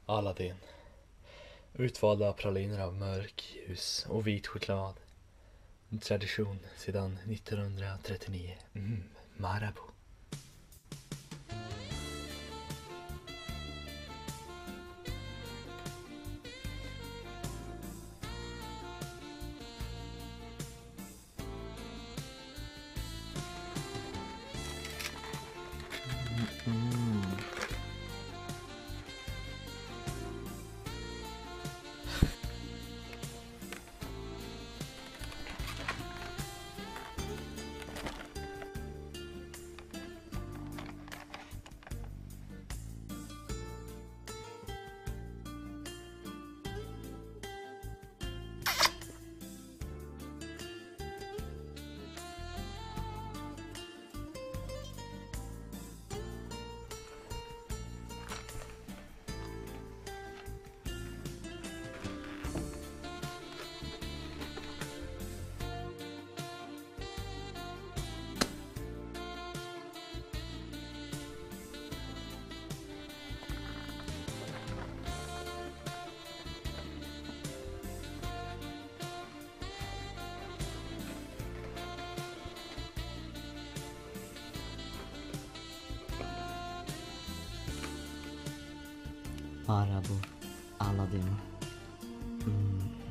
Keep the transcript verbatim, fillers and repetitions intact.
Aladdin. Utvalda praliner av mörk, ljus och vit choklad. En tradition sedan nittonhundratrettionio. Mm, Marabou. Mm. Marabou, Aladdin. Mm.